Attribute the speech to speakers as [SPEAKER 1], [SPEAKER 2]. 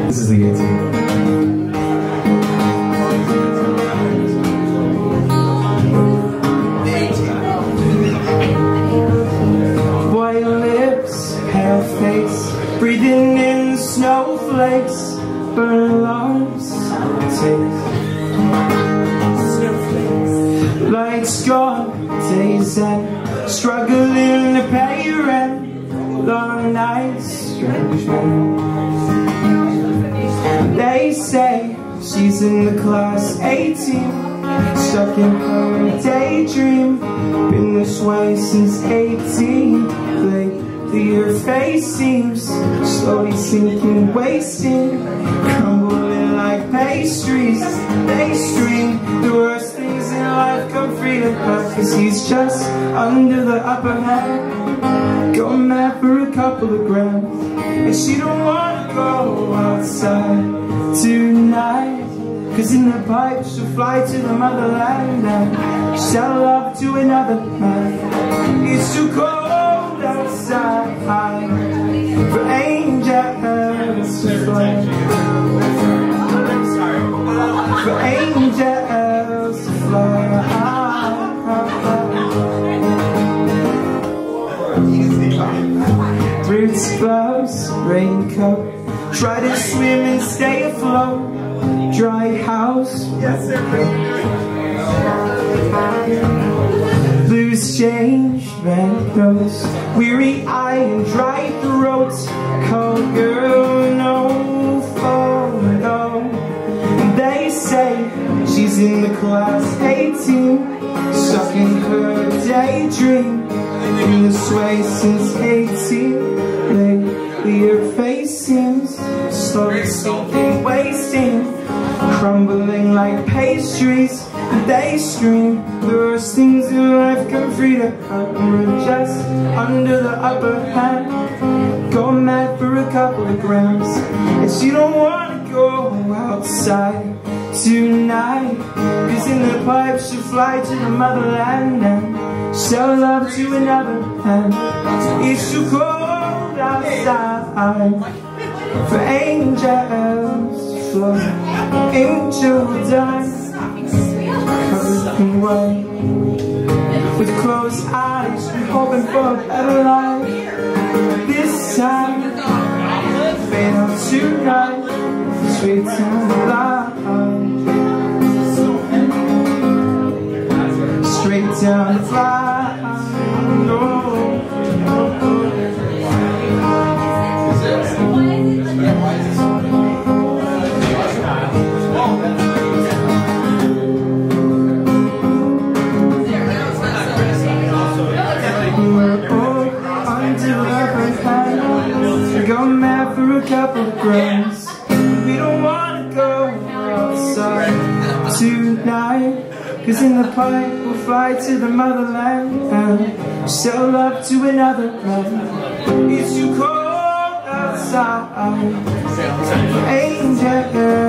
[SPEAKER 1] This is the A-team. White lips, pale face, breathing in snowflakes, burn lungs, taste. Lights gone, days end, struggling to pay rent, long nights, strange men. They say she's in the class 18, stuck in her daydream, been this way since 18. Lately her face seems slowly sinking, wasting, crumbling like pastries. They scream the worst things in life come free to her, 'cause he's just under the upper hand. Going mad for a couple of grams, and she don't wanna go outside tonight, 'cause in the pipe she'll fly to the motherland and sell love to another man. It's too cold outside for angels to fly, for angels to fly. Roots, gloves, raincoat, try to swim and stay afloat. Dry house, yes sir. Loose change, red nose, weary eye and dry throats. Cold girl, no photo. They say she's in the class 18, stuck in her daydream, in this way since 18. Lately her face seems slowly sinking, wasting, crumbling like pastries. They scream the worst things in life come free to her, and we're just under the upper hand. Going mad for a couple of grams, and she don't wanna go outside tonight, 'cause in the pipe she'll fly to the motherland and sell love to another man. It's too cold outside for angels to fly. Angel dies, covered in white, with closed eyes, we're hoping for a better life. This time, fade out tonight, straight down the line, straight down the line. Oh. Go mad for a couple of grams. We don't wanna go outside tonight, 'cause in the pipe we'll fly to the motherland and sell love to another man. It's too cold outside for angels.